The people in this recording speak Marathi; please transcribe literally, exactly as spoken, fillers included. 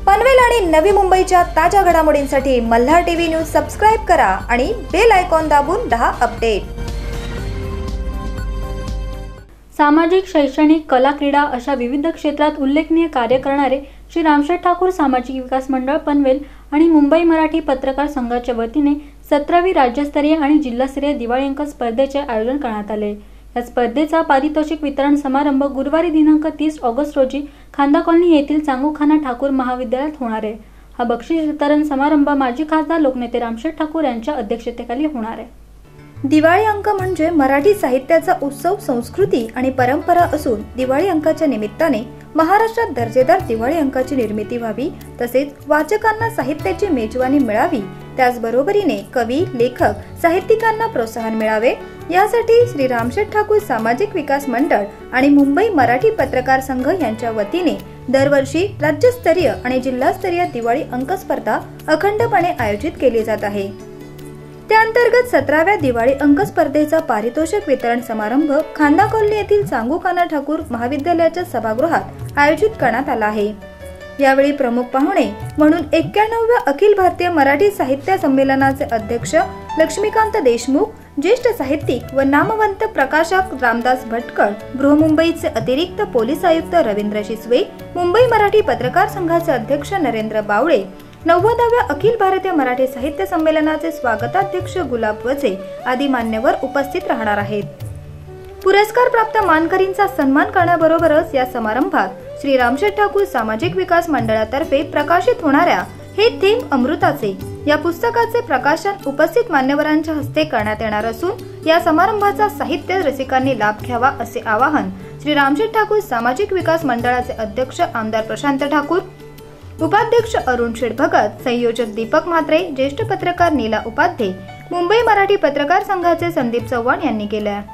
पनवेल आणि नवी मुंबईच्या ताज्या घडामोडींसाठी मल्हार टीव्ही न्यूज सबस्क्राइब करा आणि बेल आयकॉन दाबून रहा अपडेट। सामाजिक, शैक्षणिक, कला, क्रीडा अशा विविध क्षेत्रात उल्लेखनीय कार्य करणारे श्री रामशेठ ठाकूर सामाजिक विकास मंडळ पनवेल आणि मुंबई मराठी पत्रकार संघाच्या वतीने सतरावी राज्यस्तरीय आणि जिल्हास्तरीय दिवाळी अंक स्पर्धेचे आयोजन करण्यात आले। या स्पर्धेचा पारितोषिक वितरण समारंभ गुरुवारी दिनांक तीस ऑगस्ट रोजी खांदा कॉलनी येथील चांगुखाना ठाकूर महाविद्यालयात होणार आहे। हा बक्षीस वितरण समारंभ माजी खासदार लोकनेते रामशेठ ठाकूर यांच्या अध्यक्षतेखाली होणार आहे। दिवाळी अंक म्हणजे मराठी साहित्याचा उत्सव, संस्कृती आणि परंपरा असून दिवाळी अंकाच्या निमित्ताने महाराष्ट्रात दर्जेदार दिवाळी अंकाची निर्मिती व्हावी, तसेच वाचकांना साहित्याची मेजवानी मिळावी, त्याचबरोबरीने कवी, लेखक, साहित्यिकांना प्रोत्साहन मिळावे यासाठी श्री रामशेठ ठाकूर सामाजिक विकास मंडळ आणि मुंबई मराठी पत्रकार संघ यांच्या वतीने दरवर्षी राज्यस्तरीय आणि जिल्हास्तरीय दिवाळी अंक स्पर्धा अखंडपणे आयोजित केली जात आहे। त्या अंतर्गत सतराव्या दिवाळी अंक स्पर्धेचा पारितोषिक वितरण समारंभ खांदा कॉलनी येथील चांगुखाना ठाकूर महाविद्यालयाच्या सभागृहात आयोजित करण्यात आला आहे। यावेळी प्रमुख पाहुणे म्हणून एक्क्याण्णवव्या अखिल भारतीय मराठी साहित्य संमेलनाचे अध्यक्ष लक्ष्मीकांत देशमुख, ज्येष्ठ साहित्यिक व नामवंत प्रकाशक रामदास भटकळ, बृहमुंबईचे अतिरिक्त पोलीस आयुक्त रवींद्र शिसवे, मुंबई मराठी पत्रकार संघाचे अध्यक्ष नरेंद्र बावळे, नव्वदाव्या अखिल भारतीय मराठी साहित्य संमेलनाचे स्वागताध्यक्ष गुलाब वझे आदी मान्यवर उपस्थित राहणार आहेत। पुरस्कार प्राप्त मानकरींचा सन्मान करण्याबरोबरच या समारंभात श्री रामशेठ ठाकूर सामाजिक विकास मंडळातर्फे प्रकाशित होणाऱ्या हे थेंब अमृताचे या पुस्तकाचे प्रकाशन उपस्थित मान्यवरांच्या हस्ते करण्यात येणार असून या समारंभाचा साहित्य रसिकांनी लाभ घ्यावा असे आवाहन श्री रामशेठ ठाकूर सामाजिक विकास मंडळाचे अध्यक्ष आमदार प्रशांत ठाकूर, उपाध्यक्ष अरुण शेठभगत, संयोजक दीपक म्हात्रे, ज्येष्ठ पत्रकार नीला उपाध्ये, मुंबई मराठी पत्रकार संघाचे संदीप चव्हाण यांनी केले आहे।